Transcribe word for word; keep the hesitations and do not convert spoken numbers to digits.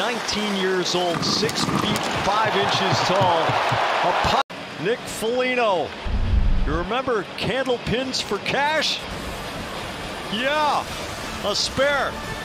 nineteen years old, six feet five inches tall. A pop. Nick Foligno. You remember candle pins for cash? Yeah, a spare.